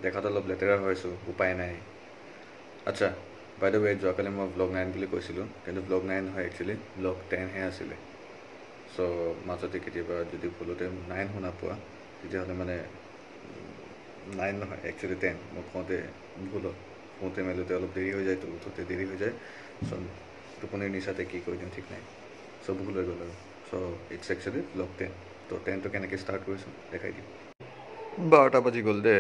দেখাত অলপ লেতেৰা হৈছোঁ, উপায় নাই। আচ্ছা, বাই দ্য ৱে, যোৱাকালি মই ব্লগ 9 বুলি কৈছিলোঁ, কিন্তু ব্লগ 9 নহয়, একচুৱেলি ব্লগ 10হে আছিলে। চ' মাজতে কেতিয়াবা যদি ভুলতে 9 শুনা পোৱা, তেতিয়াহ'লে মানে 9 নহয়, একচুৱেলি 10। মই কওঁতে ভুল হ'ল, শুওঁতে মেলোতে অলপ দেৰি হৈ যায়, তো উঠোতে দেৰি হৈ যায়। চ' টোপনিৰ নিচাতে কি কৰি দিওঁ ঠিক নাই, চ' ভুল হৈ গ'ল আৰু। So' it's actually vlog 10। তো 10টো কেনেকৈ ষ্টাৰ্ট কৰিছোঁ দেখাই দিম। 12টা বাজি গ'ল দেই,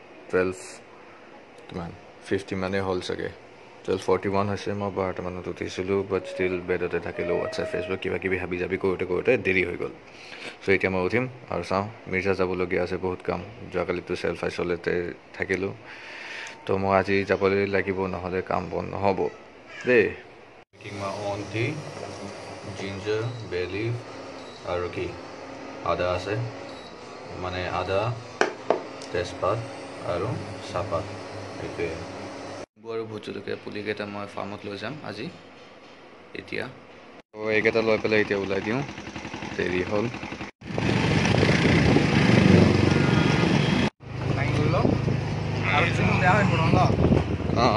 12:50 মানেই হ'ল চাগে, 12:41 হৈছে। মই 12টা মানত উঠিছিলোঁ, বাট ষ্টিল বেডতে থাকিলোঁ, হোৱাটছএপ ফেচবুক কিবা কিবি হাবি জাবি কৰোঁতে দেৰি হৈ গ'ল। চ' এতিয়া মই উঠিম আৰু চাওঁ, মিৰ্জা যাবলগীয়া আছে বহুত কাম। যোৱাকালিতো চেল্ফ আইচলেটে থাকিলোঁ, তো মই আজি যাবলৈ লাগিব, নহ'লে কাম বন নহ'ব দেই। কিমা অন টি, জিঞ্জাৰ, বে লিফ আৰু কি আদা আছে, মানে আদা, তেজপাত আৰু চাহপাত, এইটোৱে। আৰু ভোট জলকীয়া পুলিকেইটা মই ফাৰ্মত লৈ যাম আজি এতিয়া। এইকেইটা লৈ পেলাই এতিয়া ওলাই দিওঁ, দেৰি হ'ল। অঁ,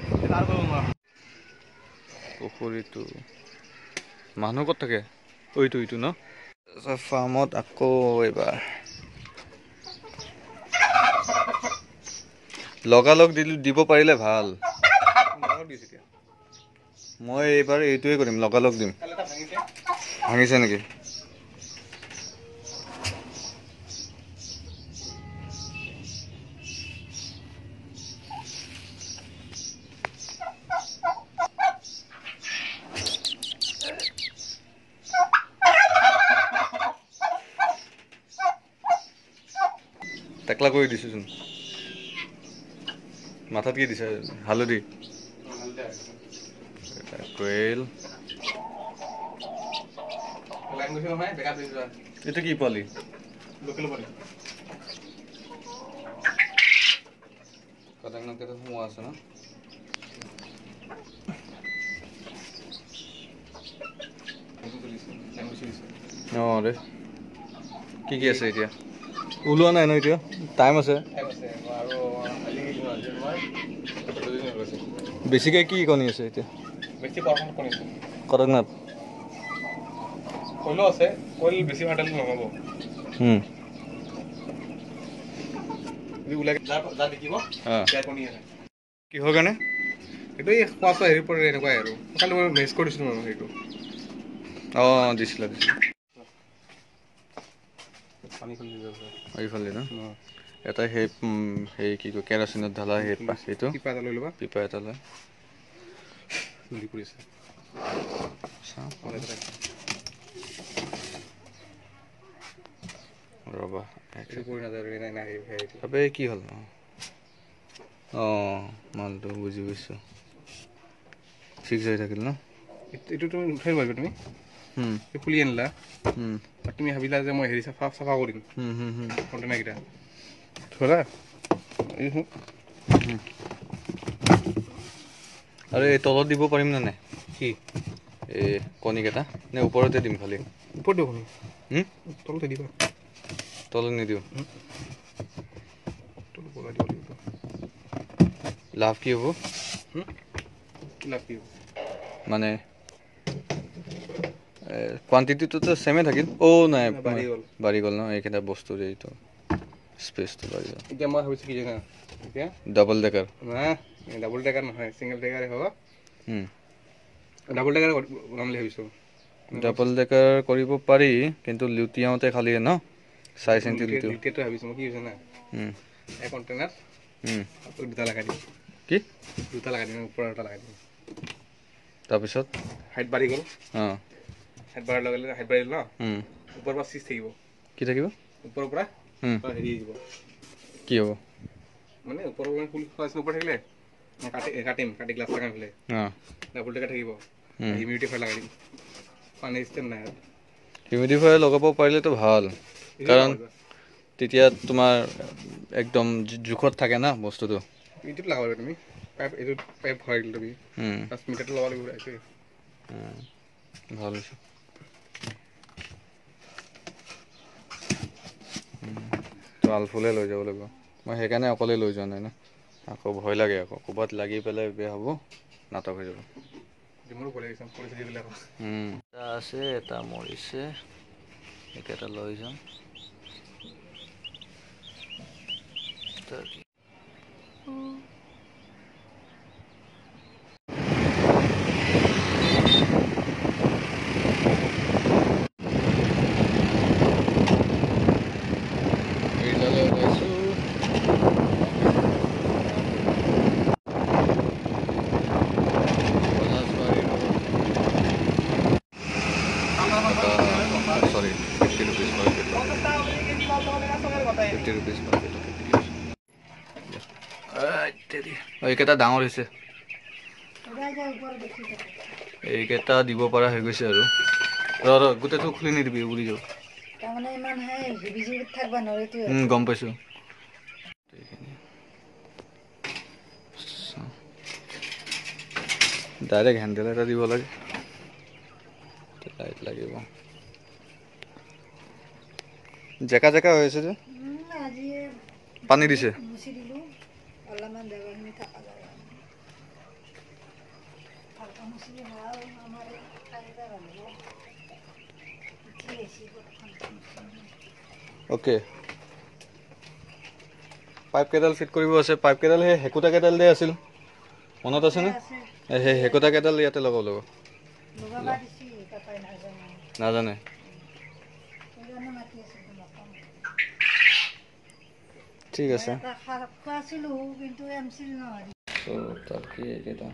পুখুৰীটো মানুহ ক'ত থাকে? ইটো ন ফাৰ্মত আকৌ এইবাৰ লগালগ দিব পাৰিলে ভাল। মই এইবাৰ এইটোৱে কৰিম, লগালগ দিম। ভাঙিছে নেকি? টেকলা কৰি দিছোচোন। মাথাত কি দিছে? হালধি। কোৱেল। এইটো কি পোৱালি? লোকেল পোৱালি। কটাকনাত সোমোৱা আছে ন? অঁ দে, কি কি আছে এতিয়া? ওলোৱা নাই ন এতিয়া? টাইম আছে। বেছিকৈ কি কণী আছে এতিয়া? কটকনাথ কইলো আছে, কইল বেছি ভাটালি নহ'ব। কিহৰ কাৰণে? সেইটো এই খোৱা চোৱা হেৰি পৰে, এনেকুৱাই আৰু কালি মই মেচ কৰিছিলোঁ আৰু সেইটো। অঁ, দিছিলা। এইফালে ন এটা সেই কি কয় কেৰাচিনত ঢালা সেইটো পিপা এটা লৈ ল'বা, পিপা এটা লৈ পৰিছে। ৰ'বা কি হ'ল? অঁ, মালটো বুজি পাইছোঁ, ফিক্স হৈ থাকিল ন? এইটো তুমি উঠাই পাৰিবা, তুমি খুলি আনিলা, তুমি ভাবিলা যে মই হেৰি চাফা কৰিম কণ্টেইনাৰকেইটা থলা। আৰু এই তলত দিব পাৰিম নে নাই? কি এই কণীকেইটা নে ওপৰতে দিম? খালি ওপৰত দিব, তলতে দিবা। তলত নিদিওঁ। লাভ কি হ'ব? মানে কোৱান্টিটিটোতো ছেমে থাকিল। অ' নাই, বাঢ়ি গ'ল ন এইকেইটা বস্তু। এইটো স্পেচটো বাঢ়ি গ'ল। এতিয়া মই ভাবিছোঁ কি জানা, এতিয়া ডাবল ডেকাৰ ডাবল ডেকাৰ নহয়, ছিংগল ডেকাৰে হ'ব। ডাবল ডেকাৰ বনাম বুলি ভাবিছোঁ। ডাবল ডেকাৰ কৰিব পাৰি, কিন্তু লুটিয়াওঁতে খালি ন চাই চিন্তি লুটিয়াটো ভাবিছোঁ মই কি জানা, এই কণ্টেইনাৰত দুটা লগাই দিম। কি দুটা লগাই দিম? ওপৰত এটা লগাই দিম। তাৰপিছত হাইট বাঢ়ি গ'ল। অঁ, হাইট বাঢ়াৰ লগে লগে হাইট বাঢ়িল ন, ওপৰৰ পৰা চিজ থাকিব। কি থাকিব? ওপৰৰ পৰা হেৰি আহিব। কি হ'ব? মানে ওপৰৰ ফুল ওপৰত থাকিলে কাটি গ্লাছ লগাই পেলাই ডাবল ডেকাৰ থাকিব। হিউমিডিফায়াৰ লগাই দিম, পানী ষ্টেণ্ড নাই। হিউমিডিফায়াৰ লগাব পাৰিলেতো ভাল, কাৰণ তেতিয়া তোমাৰ একদম জোখত থাকে না বস্তুটো। এইটোত লগাব তুমি পাইপ, এইটোত পাইপ ভৰাই দিল তুমি, মিটাৰটো লগাব লাগিব। এইটোৱে ভাল হৈছে। তো আলফুলে লৈ যাব লাগিব। মই সেইকাৰণে অকলে লৈ যোৱা নাই না আকৌ ভয় লাগে আকৌ ক'ৰবাত লাগি পেলাই বেয়া হ'ব নাটক হৈ যাব আছে এটা মৰিছে একেটা লৈ যাম এইকেইটা ডাঙৰ হৈছে এইকেইটা দিব পৰা হৈ গৈছে আৰু গোটেইটো খুলি নিদিবি উৰি যাও গম পাইছো ডাইৰেক্ট হেণ্ডেল এটা দিব লাগে লাইট লাগিব জেকা জেকা হৈ আছে যে পানী দিছে ओके पाइप केडाल फिट কৰিব আছে পাইপ কেডাল হে হেকুটা কেডাল দে আছিল মনত আছে না হে হেকুটা কেডাল ইয়াতে লগাও লগা দিছি পাপাই নাজানে ঠিক আছে খাছিলো কিন্তু এমসিল নহয় তো তাকে এটা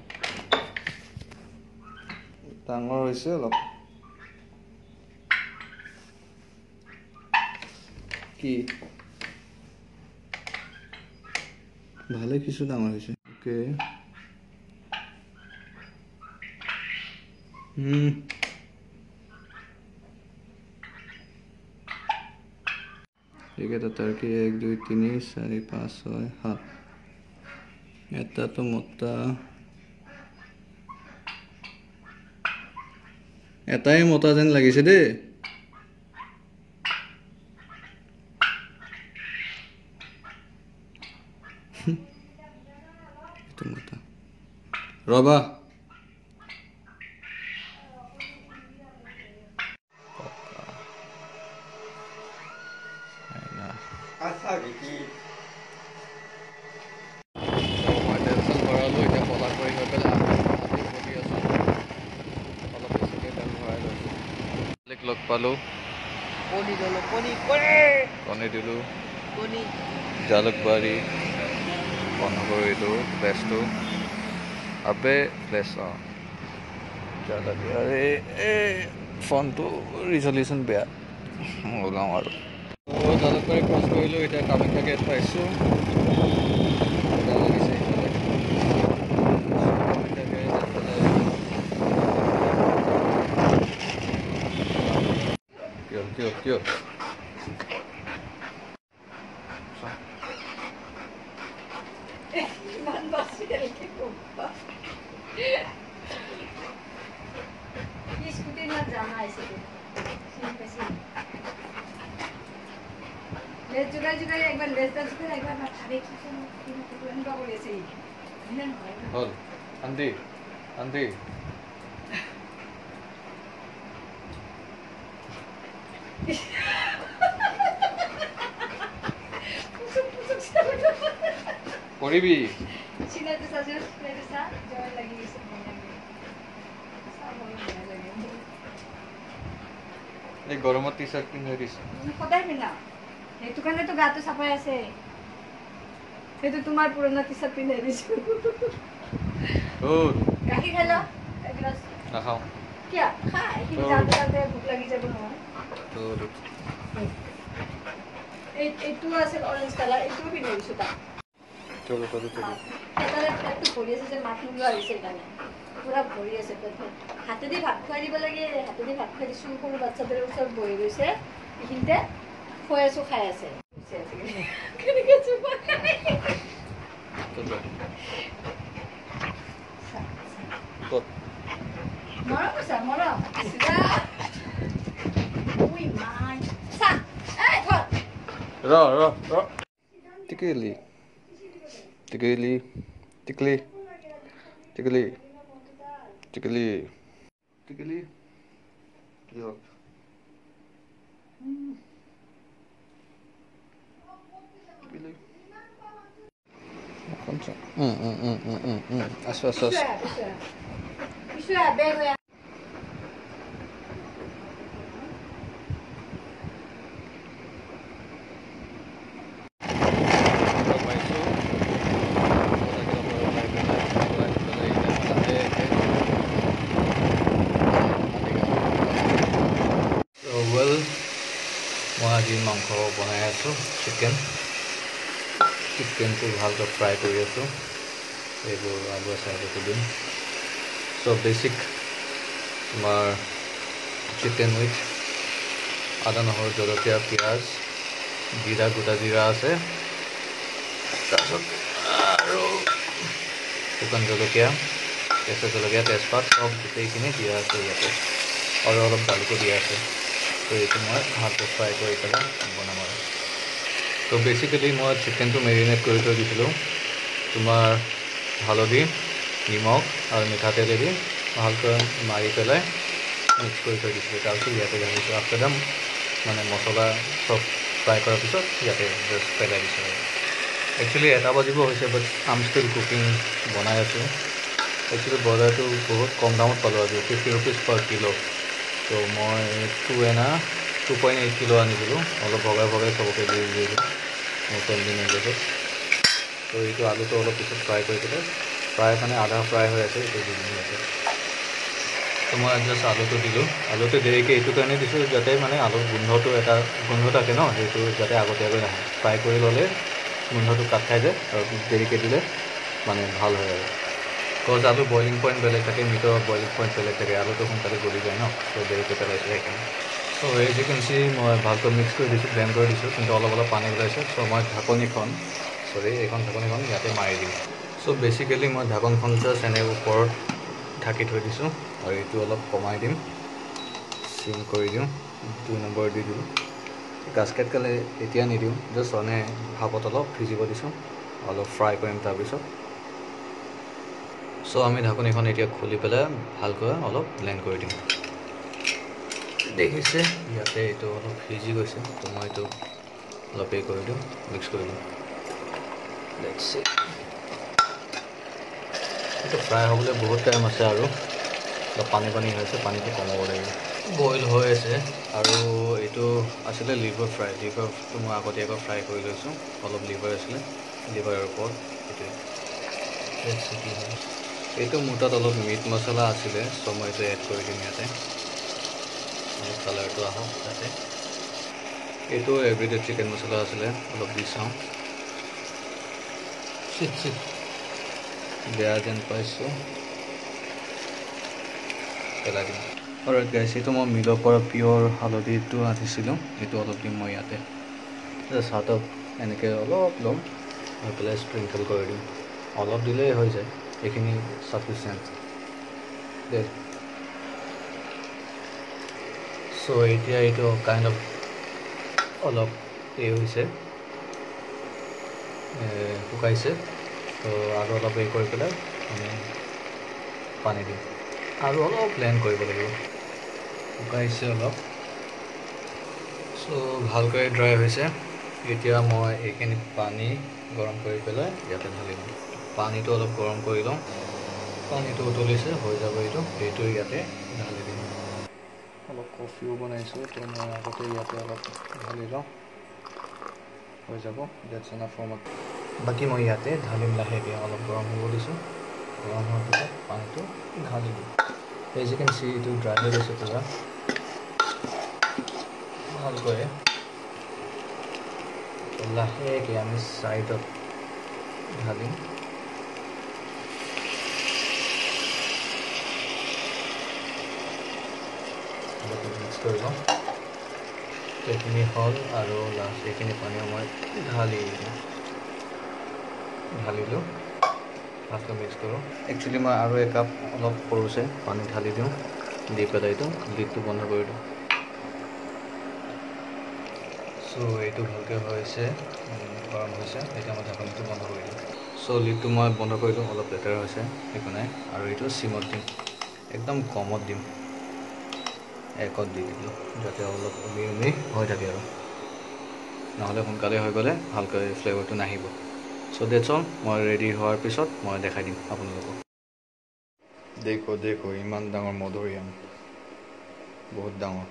ডাঙৰ হৈছে অলপ কি ভালে কিছু ডাঙৰ হৈছে ওকে এইকেইটা তাৰকি 1 2 3 4 5 6 7 এটা তো মোটা এটাই মোটা যেন লাগিছে দেই itu মোটা ৰবা আচ্ছা কি মই টেনচন ভৰালো এতিয়া পলা কৰি হৈ পেলাই বহি আছো অলপ বেছিকৈ তেল ভৰাই লৈছো লগ পালো কণী দিলো জালুকবাৰী বন্ধ কৰিলো প্লেছটো আবে প্লেছ জালুকবাৰী ফোনটো ৰিজলিউশ্যন বেয়া ওলাওঁ আৰু জালুকবাৰী ক্ৰছ কৰিলো এতিয়া কামাখ্যা গেট পাইছো কিয় scooty na jana aise ले जुगाई जुगाई एक बार लेस दस एक बार मत खाने की तुरंत का बोले से हल अंधी अंधी कोरीबी सीना तो सासू मेरे साथ जो लगी इस महीने में सब बोलने लगे एक गरमत टी-शर्ट पिन्धाই দিছে সদায় পিনা এইটো কাৰণে তো গাটো সাফাই আছে সেইটো তোমাৰ পুৰণা টি-শাৰ্ট পিন্ধাই দিছো ও গাখীৰ খালো এক গ্লাস নাখাও কিয়া খাই কি যাতে যাতে ভোক লাগি যাব নহয় তো এইটো আছে অৰেঞ্জ কালাৰ এইটো পিন্ধাই দিছো তা চলো এটাৰে পেটটো ভৰি আছে যে মাথি লোৱা হৈছে কাৰণে পুৰা ভৰি আছে পেটটো হাতেদি ভাত খুৱাই দিব লাগে হাতেদি ভাত খুৱাই দিছো সৰু বাচ্চাদের ওচৰত বহি গৈছে এইখিনিতে খুৱাই আছো খাই আছে কেনেকৈ চুপা খাই মৰম কৈছা মৰম উই মাই চা এই থ ৰ Tikli. Tikli. Tikli. Tikli. Tikli. Tikli. Yo. Tikli. Asu. Well, মই আজি মাংস বনাই আছো চিকেন চিকেনটো ভালকৈ ফ্ৰাই কৰি আছো এইবোৰ আলু চাইডতে দিম চ' বেছিক তোমাৰ চিকেন উইথ আদা নহৰু জলকীয়া পিঁয়াজ জিৰা গোটা জিৰা আছে তাৰপিছত আৰু শুকান জলকীয়া কেঁচা জলকীয়া তেজপাত চব গোটেইখিনি দিয়া আছে ইয়াতে আৰু অলপ জালুকো দিয়া আছে তো এইটো মই ভালকৈ ফ্ৰাই কৰি পেলাই বনাম আৰু তো বেচিকেলি মই চিকেনটো মেৰিনেট কৰি থৈ দিছিলোঁ তোমাৰ হালধি নিমখ আৰু মিঠাতেলেদি ভালকৈ মাৰি পেলাই মিক্স কৰি থৈ দিছিলোঁ তাৰপিছত ইয়াতে ঢালিছোঁ আফটাৰ দ্য মানে মছলা চব ফ্ৰাই কৰাৰ পিছত ইয়াতে জাষ্ট পেলাই দিছোঁ আৰু একচুৱেলি 1 বাজিব হৈছে বাট আম ষ্টিল কুকিং বনাই আছোঁ একচুৱেলি বজাৰটো বহুত কম দামত পালোঁ আজি 50 rupees per kilo তো মই 2.8 কিলো আনিছিলোঁ অলপ ভগাই চবকে দি দিলোঁ মোৰ ফেমিলি মেম্বাৰ্ছত তো এইটো আলুটো অলপ পিছত ফ্ৰাই কৰি পেলাই ফ্ৰাই মানে আধা ফ্ৰাই হৈ আছে এইটো দি দিলোঁ ইয়াতে তো মই জাষ্ট আলুটো দিলোঁ আলুটো দেৰিকৈ এইটো কাৰণে দিছোঁ যাতে মানে আলুৰ গোন্ধটো এটা গোন্ধ থাকে ন সেইটো যাতে আগতীয়াকৈ নাহে ফ্ৰাই কৰি ল'লে গোন্ধটো কাট খাই যায় আৰু দেৰিকৈ দিলে মানে ভাল হয় আৰু কজ আলু বইলিং পইণ্ট বেলেগ থাকে মিটৰ বইলিং পইণ্ট বেলেগ থাকে আলুটো সোনকালে গলি যায় ন তো দেৰিকৈ পেলাইছোঁ সেইকাৰণে so' as you can see মই ভালকৈ মিক্স কৰি দিছোঁ ব্লেণ্ড কৰি দিছোঁ কিন্তু অলপ পানী ওলাইছে চ' মই ঢাকনিখন এইখন ঢাকনিখন ইয়াতে মাৰি দিম চ' বেচিকেলি মই ঢাকনখন জাষ্ট এনে ওপৰত ঢাকি থৈ দিছোঁ আৰু এইটো অলপ কমাই দিম চিম কৰি দিওঁ 2 নম্বৰ দি দিওঁ গাছকেট কালে এতিয়া নিদিওঁ জাষ্ট মানে ভাপত অলপ ভিজিব দিছোঁ অলপ ফ্ৰাই কৰিম তাৰপিছত চ' আমি ঢাকনিখন এতিয়া খুলি পেলাই ভালকৈ অলপ ব্লেণ্ড কৰি দিম দেখিছে ইয়াতে এইটো অলপ সিজি গৈছে তো মই এইটো অলপ কৰি দিওঁ মিক্স কৰি দিওঁ লেটছ সি এইটো ফ্ৰাই হ'বলৈ বহুত টাইম আছে আৰু অলপ পানী হৈ আছে পানীটো কমাব লাগিব বইল হৈ আছে আৰু এইটো আছিলে লিভাৰ ফ্ৰাই লিভাৰটো মই আগতীয়াকৈ ফ্ৰাই কৰি লৈছোঁ অলপ লিভাৰ আছিলে লিভাৰৰ ওপৰত এইটো মোৰ তাত অলপ মিট মছলা আছিলে চ' মই এইটো এড কৰি দিম ইয়াতে অলপ কালাৰটো আহক তাতে এইটো এভৰিডে চিকেন মছলা আছিলে অলপ দি চাওঁ বেয়া যেন পাইছোঁ পেলাই দিম অলৰাইট গাইছ এইটো মই মিলৰ পৰা পিয়'ৰ হালধিটো আনিছিলোঁ এইটো অলপ দিম মই ইয়াতে জাষ্ট হাতত এনেকৈ অলপ ল'ম হৈ পেলাই স্প্ৰিংকল কৰি দিম অলপ দিলেই হৈ যায় এইখিনি চাফিচিয়েণ্ট দেই চ' এতিয়া এইটো কাইণ্ড অফ অলপ হৈছে শুকাইছে তো আৰু অলপ কৰি পেলাই আমি পানী দিম আৰু অলপ ব্লেণ্ড কৰিব লাগিব শুকাইছে অলপ চ' ভালকৈ ড্ৰাই হৈছে এতিয়া মই এইখিনি পানী গৰম কৰি পেলাই ইয়াতে ঢালি দিম পানীটো অলপ গৰম কৰি লওঁ পানীটো উতলিছে হৈ যাব এইটো ইয়াতে ঢালি দিম অলপ কফিও বনাইছোঁ তো মই আগতে ইয়াতে অলপ ঢালি লওঁ হৈ যাব ডেটছ এনাফ ফৰ্মত বাকী মই ইয়াতে ঢালিম লাহেকৈ অলপ গৰম হ'ব দিছোঁ গৰম হোৱাৰ পিছত পানীটো ঢালি দিম এজ ইউ কেন চি এইটো ড্ৰাই হৈ গৈছে পূৰা ভালকৈ লাহেকৈ আমি ছাইডত ঢালিম মিক্স কৰি লওঁ এইখিনি হ'ল আৰু লাষ্ট এইখিনি পানীও মই ঢালিলোঁ ভালকৈ মিক্স কৰোঁ একচুৱেলি মই আৰু একাপ অলপ সৰুছে পানী ঢালি দিওঁ দি পেলাই এইটো লিডটো বন্ধ কৰি দিওঁ চ' So এইটো ভালকৈ হৈছে গৰম হৈছে এতিয়া মই ঢাকনিটো বন্ধ কৰি দিওঁ so লিডটো মই বন্ধ কৰিলোঁ অলপ লেতেৰা হৈছে একো নাই আৰু এইটো চিমত দিম একদম কমত দিম একত দি দিলোঁ যাতে অলপ উমি হৈ থাকে আৰু নহ'লে সোনকালে হৈ গ'লে ভালকৈ ফ্লেভাৰটো নাহিব so that's all মই ৰেডি হোৱাৰ পিছত মই দেখাই দিম আপোনালোকক দেখো ইমান ডাঙৰ মধুৰিআম বহুত ডাঙৰ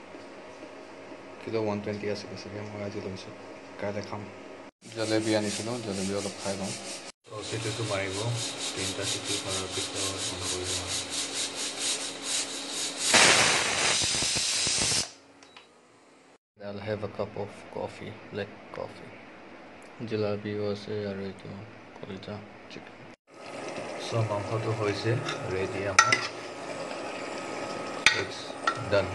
কিলো 120 আছে চাগে মই আজি লৈছোঁ কাইলৈ খাম জলেবি আনিছিলোঁ জলেবি অলপ খাই লওঁ চিটিটো মাৰিব 3টা চিটি কৰাৰ পিছত বন্ধ কৰি দিম I'll have a cup of coffee, black coffee. Jalebi আছে আৰু এইটো কলিজা চিকেন so মাংসটো হৈছে ৰেডি আমাৰ it's done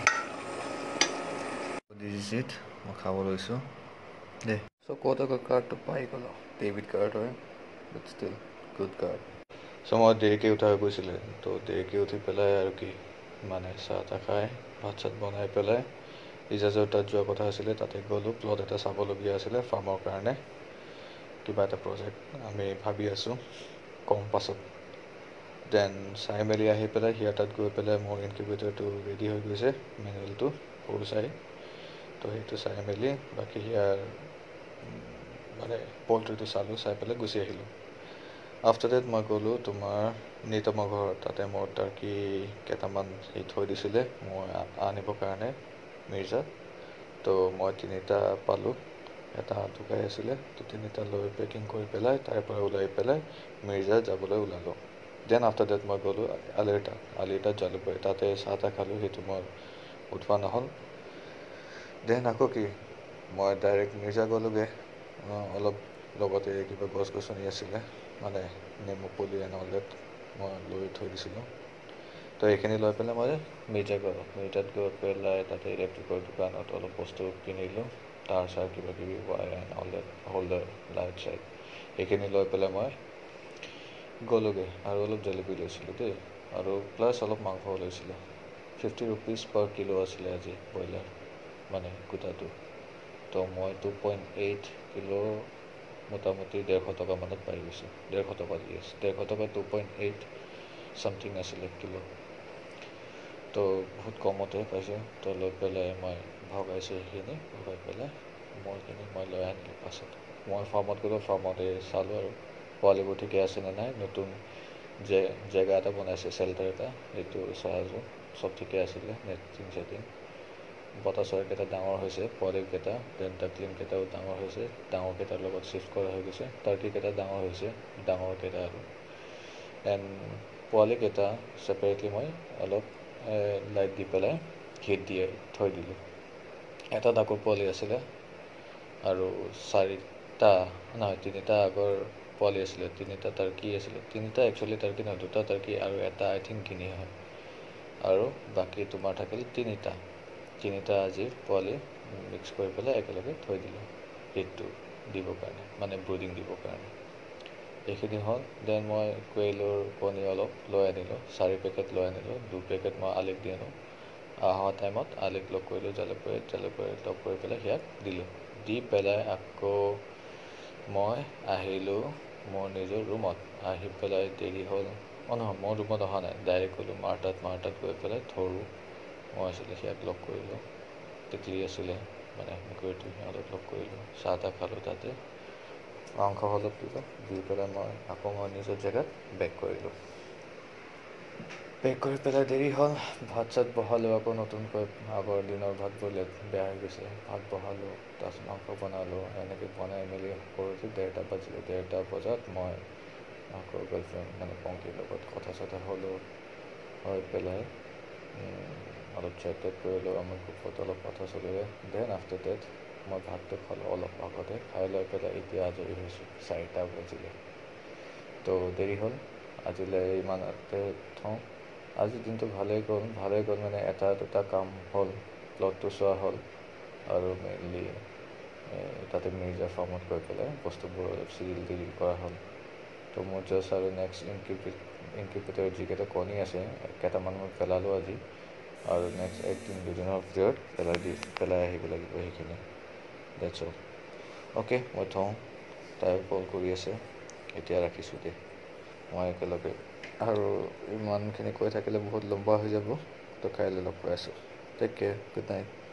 this is it মই খাব লৈছোঁ দে so কোটাকৰ কাৰ্ডটো পাই গ'লো ডেবিট কাৰ্ড হয় but still good card so মই দেৰিকৈ উঠা হৈ গৈছিলে তো দেৰিকৈ উঠি পেলাই আৰু কি মানে চাহ তাহ খাই ভাত চাত বনাই পেলাই ইজাজৰ তাত যোৱা কথা আছিলে তাতে গ'লোঁ প্লট এটা চাবলগীয়া আছিলে ফাৰ্মৰ কাৰণে কিবা এটা প্ৰজেক্ট আমি ভাবি আছোঁ কম পাছত দেন চাই মেলি আহি পেলাই সিয়াৰ তাত গৈ পেলাই মোৰ ইনকিউবেটৰটো ৰেডি হৈ গৈছে মেনুৱেলটো সৰু চাই তো সেইটো চাই মেলি বাকী সিয়াৰ মানে পল্ট্ৰিটো চালোঁ চাই পেলাই গুচি আহিলোঁ আফটাৰ ডেট মই গ'লোঁ তোমাৰ নিতমৰ ঘৰত তাতে মোৰ টাৰ্কি কেইটামান থৈ দিছিলে মই আনিবৰ কাৰণে মিৰ্জা তো মই 3টা পালোঁ এটা ঢুকাই আছিলে তো 3টা লৈ পেকিং কৰি পেলাই তাৰ পৰা ওলাই পেলাই মিৰ্জা যাবলৈ ওলালোঁ দেন আফটাৰ ডেট মই গ'লোঁ আলি জালুকবাৰী তাতে চাহ তাহ খালোঁ সেইটো মই উঠোৱা নহ'ল দেন আকৌ কি মই ডাইৰেক্ট মিৰ্জা গ'লোগৈ অলপ লগতে কিবা গছ গছনি আছিলে মানে নেমু পুলি এনঅল মই লৈ থৈ দিছিলোঁ তো এইখিনি লৈ পেলাই মই মিৰ্জাত গৈ পেলাই তাতে ইলেক্ট্ৰিকৰ দোকানত অলপ বস্তু কিনিলোঁ তাৰ চাৰ কিবা কিবি wire and all holder light side এইখিনি লৈ পেলাই মই গ'লোগৈ আৰু অলপ জেলেপি লৈছিলোঁ দেই আৰু প্লাছ অলপ মাংস লৈছিলোঁ 50 rupees per kilo আছিলে আজি ব্ৰইলাৰ মানে গোটাটো তো মই 2.8 কিলো মোটামুটি 150 টকা মানত পাই গৈছোঁ 150 টকা দি আছে 150 টকা 2.8 চামথিং আছিলে কিলো তো বহুত কমতে পাইছোঁ তো লৈ পেলাই মই ভগাইছোঁ সেইখিনি ভগাই পেলাই মই লৈ আনিলোঁ পাছত মই ফাৰ্মত গ'লোঁ ফাৰ্মতে চালোঁ আৰু পোৱালিবোৰ ঠিকে আছে নে নাই নতুন জেগা এটা বনাইছে চেল্টাৰ এটা সেইটো চাই আছোঁ চব ঠিকে আছিলে নেটিং চেটিং বতাহ চৰাইকেইটা ডাঙৰ হৈছে পোৱালিকেইটা দেন টাকলিনকেইটাও ডাঙৰ হৈছে ডাঙৰকেইটাৰ লগত চিফ্ট কৰা হৈ গৈছে টাৰ্কিকেইটা ডাঙৰ হৈছে ডাঙৰকেইটা আৰু এণ্ড পোৱালিকেইটা ছেপাৰেটলি মই অলপ লাইট দি পেলাই হিট দি থৈ দিলোঁ এটা ডাকৰ পোৱালি আছিলে আৰু 4টা নহয় 3টা আগৰ পোৱালি আছিলে 3টা টাৰ্কি আছিলে 3টা একচুৱেলি টাৰ্কি নহয় 2টা টাৰ্কি আৰু এটা আই থিংক কিনি হয় আৰু বাকী তোমাৰ থাকিল 3টা আজি পোৱালি মিক্স কৰি পেলাই একেলগে থৈ দিলোঁ হিটটো দিবৰ কাৰণে মানে ব্ৰুডিং দিবৰ কাৰণে এইখিনি হ'ল দেন মই কুৱেইলৰ কণী অলপ লৈ আনিলোঁ 4 পেকেট লৈ আনিলোঁ 2 পেকেট মই আলিক দি আনো অহা টাইমত আলিক লগ কৰিলোঁ জালুকবাৰীত লগ কৰি পেলাই সিয়াক দিলোঁ দি পেলাই আকৌ মই আহিলোঁ মোৰ নিজৰ ৰুমত আহি পেলাই দেৰি হ'ল নহয় মোৰ ৰুমত অহা নাই ডাইৰেক্ট গ'লোঁ মাৰ তাত গৈ পেলাই থৰু মই আছিলে সিয়াক লগ কৰিলোঁ টিকলি আছিলে মানে মেকুৰীটো সিহঁতক লগ কৰিলোঁ চাহ তাহ খালোঁ তাতে মাংস অলপ দিলোঁ দি পেলাই মই আকৌ মই নিজৰ জেগাত বেক কৰিলোঁ বেক কৰি পেলাই দেৰি হ'ল ভাত চাত বহালোঁ আকৌ নতুনকৈ আগৰ দিনৰ ভাতবোৰ বেয়া হৈ গৈছে ভাত বহালোঁ তাৰপিছত মাংস বনালোঁ এনেকৈ বনাই মেলি কৰোঁতে 1:30 বাজিলে 1:30 বজাত মই আকৌ গাৰ্লফ্ৰেণ্ড মানে পংকিৰ লগত কথা চথা হ'লোঁ হৈ পেলাই অলপ চেট টেট কৰিলোঁ আমাৰ গ্ৰুপত অলপ কথা চলিলে দেন আফটাৰ ডেট মই ভাতটো খালোঁ অলপ আগতে খাই লৈ পেলাই এতিয়া আজৰি হৈছোঁ 4টা বাজিলে তো দেৰি হ'ল আজিলৈ ইমানতে থওঁ আজিৰ দিনটো ভালেই গ'ল মানে এটা দুটা কাম হ'ল প্লটটো চোৱা হ'ল আৰু মেইনলি তাতে মিৰ্জা ফাৰ্মত গৈ পেলাই বস্তুবোৰ অলপ চিৰিল কৰা হ'ল তো মোৰ জাষ্ট আৰু নেক্সট ইনকিউবেটৰ যিকেইটা কণী আছে কেইটামান মই পেলালোঁ আজি আৰু নেক্সট 1-2 দিনৰ ভিতৰত পেলাই আহিব লাগিব সেইখিনি ডেটছ অল অ'কে মই থওঁ তাই কল কৰি আছে এতিয়া ৰাখিছোঁ দে মই একেলগে আৰু ইমানখিনি কৈ থাকিলে বহুত লম্বা হৈ যাব তো কাইলৈ লগ পাই আছোঁ টেক কেয়াৰ গুড নাইট